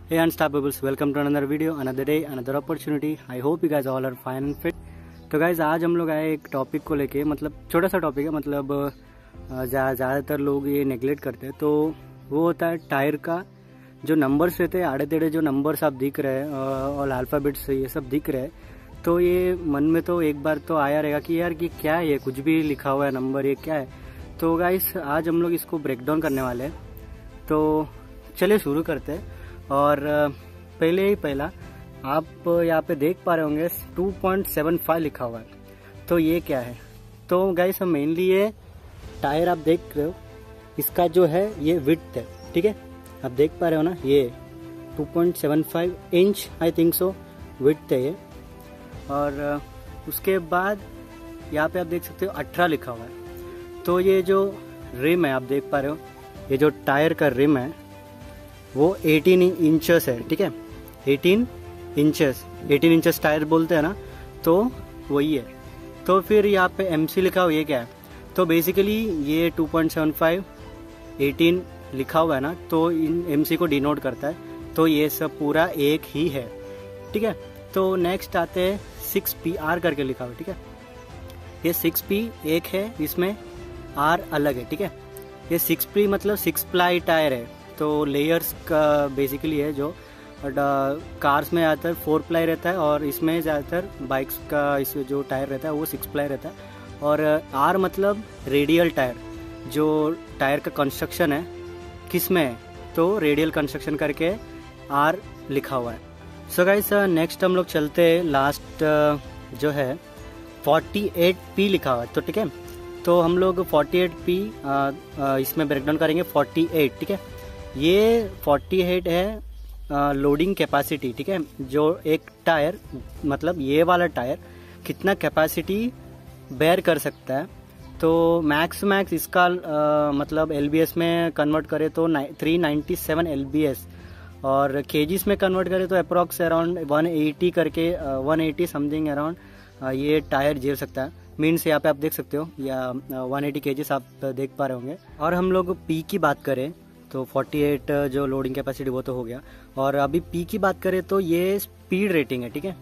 Hey Unstoppables, welcome to another video, another day, another opportunity. I hope you guys all are fine and fit. तो guys आज हम लोग आए एक topic को लेके, मतलब छोटा सा टॉपिक है, मतलब ज़्यादातर लोग ये नेगलेक्ट करते हैं। तो वो होता है टायर का जो नंबर्स रहते हैं, आड़े टेढ़े जो नंबर्स आप दिख रहे हैं और अल्फ़ाबेट्स ये सब दिख रहे हैं, तो ये मन में तो एक बार तो आया रहेगा कि यार कि क्या है ये, कुछ भी लिखा हुआ है नंबर, ये क्या है। तो गाइज आज हम लोग इसको ब्रेक डाउन करने वाले हैं। तो चलिए शुरू करते हैं। और पहला आप यहाँ पे देख पा रहे होंगे 2.75 लिखा हुआ है। तो ये क्या है? तो गाइस हम मेनली ये टायर आप देख रहे हो, इसका जो है ये विड्थ है, ठीक है, आप देख पा रहे हो ना, ये 2.75 inch I think so width है ये। और उसके बाद यहाँ पे आप देख सकते हो 18 लिखा हुआ है। तो ये जो रिम है आप देख पा रहे हो, ये जो टायर का रिम है वो 18 इंचेस है, ठीक है, 18 इंचेस टायर बोलते हैं ना, तो वही है। तो फिर यहाँ पे MC लिखा हुआ, ये क्या है? तो बेसिकली ये 2.75 18 लिखा हुआ है ना, तो इन MC को डिनोट करता है। तो ये सब पूरा एक ही है, ठीक है। तो नेक्स्ट आते हैं 6PR करके लिखा हुआ, ठीक है। ये 6P एक है, इसमें R अलग है, ठीक है। ये 6P मतलब 6 प्लाई टायर है। तो लेयर्स का बेसिकली है, जो कार्स में ज़्यादातर 4 प्लाई रहता है और इसमें ज़्यादातर बाइक्स का इस जो टायर रहता है वो 6 प्लाई रहता है। और R मतलब रेडियल टायर, जो टायर का कंस्ट्रक्शन है किस में है, तो रेडियल कंस्ट्रक्शन करके R लिखा हुआ है। सो गाइस नेक्स्ट हम लोग चलते हैं, लास्ट जो है 48P लिखा हुआ है, तो ठीक है। तो हम लोग 48P इसमें ब्रेकडाउन करेंगे 48, ठीक है। ये 48 है लोडिंग कैपेसिटी, ठीक है, जो एक टायर मतलब ये वाला टायर कितना कैपेसिटी बेयर कर सकता है। तो मैक्स इसका मतलब LBS में कन्वर्ट करें तो 397 LBS, और केजीस में कन्वर्ट करें तो अप्रॉक्स अराउंड 180 करके 180 समथिंग अराउंड ये टायर झेल सकता है। मीन्स यहाँ पे आप देख सकते हो, या 180 केजीस आप देख पा रहे होंगे। और हम लोग P की बात करें तो 48 जो लोडिंग कैपेसिटी वो तो हो गया, और अभी P की बात करें तो ये स्पीड रेटिंग है, ठीक है।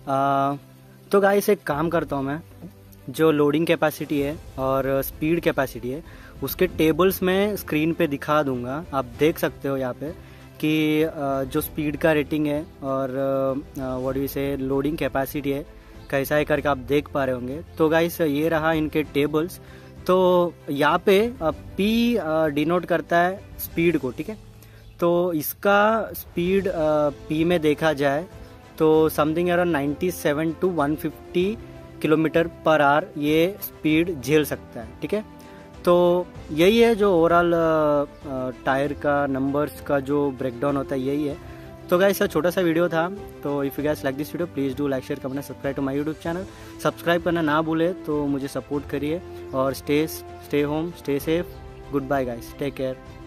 तो गाइस एक काम करता हूँ मैं, जो लोडिंग कैपेसिटी है और स्पीड कैपेसिटी है उसके टेबल्स में स्क्रीन पे दिखा दूंगा। आप देख सकते हो यहाँ पे कि जो स्पीड का रेटिंग है और what you say loading capacity है कैसा है करके आप देख पा रहे होंगे। तो गाइस ये रहा इनके टेबल्स। तो यहाँ पे P डिनोट करता है स्पीड को, ठीक है। तो इसका स्पीड P में देखा जाए तो something around 97 to 150 kilometre per hour ये स्पीड झेल सकता है, ठीक है। तो यही है जो ओवरऑल टायर का नंबर्स का जो ब्रेकडाउन होता है, यही है। तो गाइस इसका छोटा सा वीडियो था। तो if you guys like this video please do like share comment subscribe to my YouTube channel. Subscribe करना ना भूले, तो मुझे सपोर्ट करिए और stay home, stay safe. Good bye guys, take care.